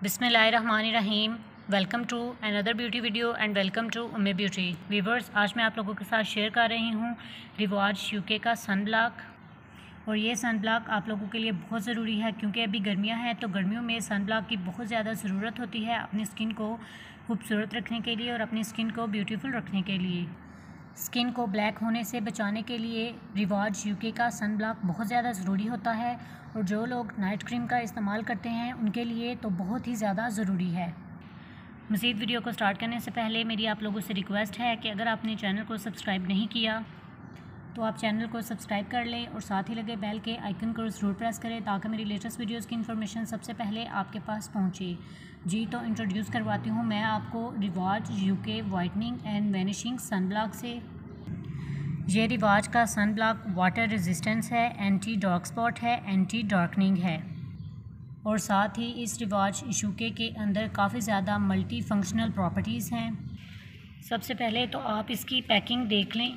बिस्मिल्लाहिर्रहमानिर्रहीम। Welcome to another beauty video and welcome to Umme beauty viewers. आज मैं आप लोगों के साथ शेयर कर रही हूँ रिवाज यूके का सन ब्लॉक। और ये सन ब्लॉक आप लोगों के लिए बहुत ज़रूरी है क्योंकि अभी गर्मियाँ हैं, तो गर्मियों में सन ब्लॉक की बहुत ज़्यादा ज़रूरत होती है अपनी स्किन को खूबसूरत रखने के लिए और अपनी स्किन को ब्यूटीफुल रखने के लिए। स्किन को ब्लैक होने से बचाने के लिए रिवाज यूके का सन ब्लॉक बहुत ज़्यादा ज़रूरी होता है, और जो लोग नाइट क्रीम का इस्तेमाल करते हैं उनके लिए तो बहुत ही ज़्यादा ज़रूरी है। मज़ीद वीडियो को स्टार्ट करने से पहले मेरी आप लोगों से रिक्वेस्ट है कि अगर आपने चैनल को सब्सक्राइब नहीं किया तो आप चैनल को सब्सक्राइब कर लें और साथ ही लगे बेल के आइकन को ज़रूर प्रेस करें ताकि मेरी लेटेस्ट वीडियोस की इन्फॉर्मेशन सबसे पहले आपके पास पहुंचे। जी तो इंट्रोड्यूस करवाती हूं मैं आपको Riwaj UK whitening and vanishing sunblock से। ये रिवाज का सन ब्लॉक वाटर रेजिस्टेंस है, एंटी डार्क स्पॉट है, एंटी डार्कनिंग है, और साथ ही इस रिवाज यूके के अंदर काफ़ी ज़्यादा मल्टी फंक्शनल प्रॉपर्टीज़ हैं। सबसे पहले तो आप इसकी पैकिंग देख लें।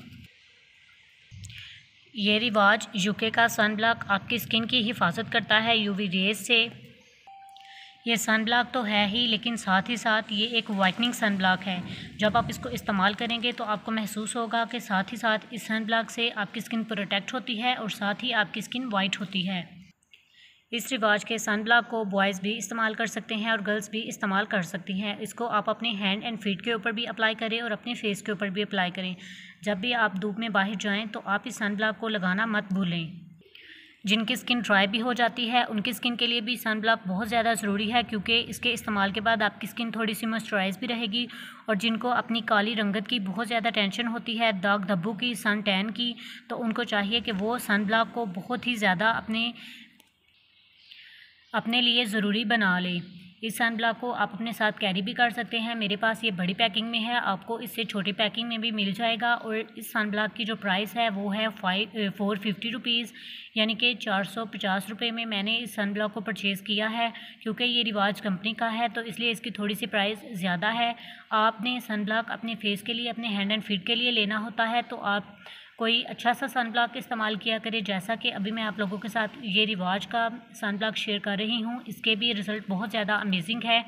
ये रिवाज यूके का सन ब्लॉक आपकी स्किन की हिफाजत करता है यूवी रेज से। ये सन ब्लॉक तो है ही, लेकिन साथ ही साथ ये एक वाइटनिंग सन ब्लॉक है। जब आप इसको इस्तेमाल करेंगे तो आपको महसूस होगा कि साथ ही साथ इस सन ब्लॉक से आपकी स्किन प्रोटेक्ट होती है और साथ ही आपकी स्किन वाइट होती है। इस रिवाज के सन ब्लॉक को बॉयज़ भी इस्तेमाल कर सकते हैं और गर्ल्स भी इस्तेमाल कर सकती हैं। इसको आप अपने हैंड एंड फीट के ऊपर भी अप्लाई करें और अपने फेस के ऊपर भी अप्लाई करें। जब भी आप धूप में बाहर जाएं तो आप इस सन ब्लॉक को लगाना मत भूलें। जिनकी स्किन ड्राई भी हो जाती है उनकी स्किन के लिए भी सन ब्लॉक बहुत ज़्यादा ज़रूरी है, क्योंकि इसके इस्तेमाल के बाद आपकी स्किन थोड़ी सी मॉइस्चराइज भी रहेगी। और जिनको अपनी काली रंगत की बहुत ज़्यादा टेंशन होती है, दाग धब्बों की, सन टैन की, तो उनको चाहिए कि वो सन ब्लॉक को बहुत ही ज़्यादा अपने लिए ज़रूरी बना लें। इस सन ब्लॉक को आप अपने साथ कैरी भी कर सकते हैं। मेरे पास ये बड़ी पैकिंग में है, आपको इससे छोटी पैकिंग में भी मिल जाएगा। और इस सन ब्लॉक की जो प्राइस है वो है 450 रुपीज़, यानी कि 450 रुपये में मैंने इस सन ब्लॉक को परचेज़ किया है। क्योंकि ये रिवाज कंपनी का है तो इसलिए इसकी थोड़ी सी प्राइस ज़्यादा है। आपने सन ब्लॉक अपने फेस के लिए, अपने हैंड एंड फीट के लिए लेना होता है, तो आप कोई अच्छा सा सन ब्लॉक इस्तेमाल किया करें। जैसा कि अभी मैं आप लोगों के साथ ये रिवाज का सन ब्लॉक शेयर कर रही हूँ, इसके भी रिज़ल्ट बहुत ज़्यादा अमेजिंग है।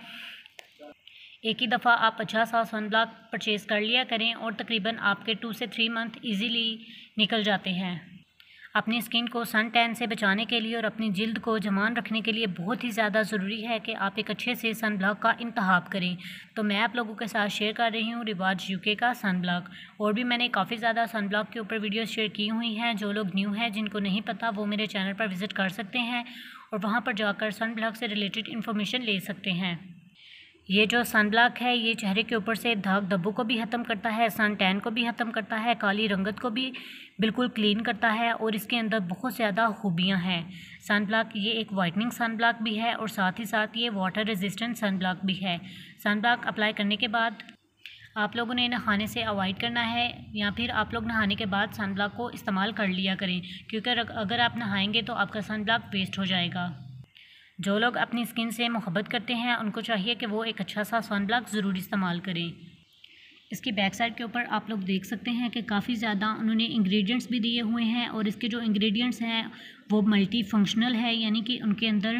एक ही दफ़ा आप अच्छा सा सन ब्लॉक परचेज़ कर लिया करें और तकरीबन आपके 2 से 3 मंथ ईज़िली निकल जाते हैं। अपनी स्किन को सन टैन से बचाने के लिए और अपनी जिल्द को जमान रखने के लिए बहुत ही ज़्यादा ज़रूरी है कि आप एक अच्छे से सन ब्लॉक का इंतखाब करें। तो मैं आप लोगों के साथ शेयर कर रही हूँ रिवाज यूके का सन ब्लॉक। और भी मैंने काफ़ी ज़्यादा सन ब्लॉक के ऊपर वीडियोस शेयर की हुई हैं। जो लोग न्यू हैं, जिनको नहीं पता, वो मेरे चैनल पर विज़िट कर सकते हैं और वहाँ पर जाकर सन ब्लॉक से रिलेटेड इन्फॉर्मेशन ले सकते हैं। ये जो सन ब्लॉक है ये चेहरे के ऊपर से दाग धब्बों को भी ख़त्म करता है, सन टैन को भी ख़त्म करता है, काली रंगत को भी बिल्कुल क्लीन करता है, और इसके अंदर बहुत ज़्यादा खूबियाँ हैं। सन ब्लॉक ये एक वाइटनिंग सन ब्लॉक भी है और साथ ही साथ ये वाटर रेजिस्टेंट सन ब्लॉक भी है। सन ब्लॉक अप्लाई करने के बाद आप लोगों ने नहाने से अवॉइड करना है, या फिर आप लोग नहाने के बाद सन ब्लॉक को इस्तेमाल कर लिया करें, क्योंकि अगर आप नहाएंगे तो आपका सन ब्लॉक वेस्ट हो जाएगा। जो लोग अपनी स्किन से मोहब्बत करते हैं उनको चाहिए कि वो एक अच्छा सा सन ब्लॉक ज़रूर इस्तेमाल करें। इसकी बैक साइड के ऊपर आप लोग देख सकते हैं कि काफ़ी ज़्यादा उन्होंने इंग्रेडिएंट्स भी दिए हुए हैं, और इसके जो इंग्रेडिएंट्स हैं वो मल्टी फंक्शनल है, यानी कि उनके अंदर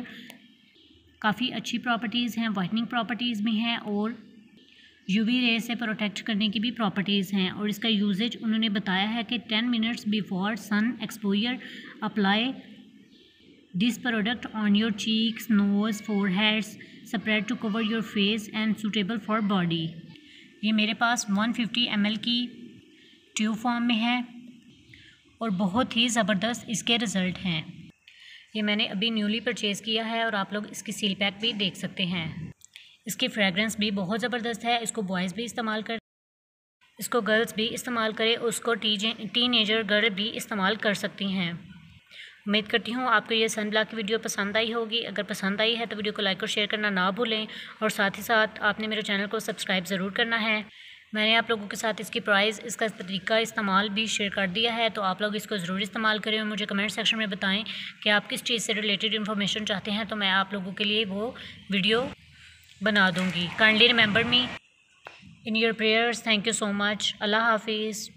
काफ़ी अच्छी प्रॉपर्टीज़ हैं, वाइटनिंग प्रॉपर्टीज़ भी हैं और यूवी रेज से प्रोटेक्ट करने की भी प्रॉपर्टीज़ हैं। और इसका यूजेज उन्होंने बताया है कि 10 minutes before sun exposure apply this product on your cheeks, nose, foreheads, spread to cover your face and suitable for body. ये मेरे पास 150 ml की ट्यूब फॉर्म में है और बहुत ही ज़बरदस्त इसके रिज़ल्ट हैं। ये मैंने अभी न्यूली परचेज़ किया है और आप लोग इसकी सील पैक भी देख सकते हैं। इसकी फ्रेगरेंस भी बहुत ज़बरदस्त है। इसको बॉयज़ भी इस्तेमाल कर, इसको गर्ल्स भी इस्तेमाल करें, उसको टीनेजर गर्ल भी इस्तेमाल कर सकती हैं। उम्मीद करती हूँ आपको ये सन ब्लॉक की वीडियो पसंद आई होगी। अगर पसंद आई है तो वीडियो को लाइक और शेयर करना ना भूलें, और साथ ही साथ आपने मेरे चैनल को सब्सक्राइब ज़रूर करना है। मैंने आप लोगों के साथ इसकी प्राइस, इसका तरीका इस्तेमाल भी शेयर कर दिया है, तो आप लोग इसको ज़रूर इस्तेमाल करें और मुझे कमेंट सेक्शन में बताएं कि आप किस चीज़ से रिलेटेड इन्फॉर्मेशन चाहते हैं, तो मैं आप लोगों के लिए वो वीडियो बना दूँगी। Kindly remember me in your prayers. Thank you so much. Allah हाफिज़।